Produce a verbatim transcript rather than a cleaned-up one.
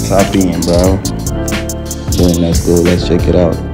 top end, bro. Boom, let's go. Let's check it out.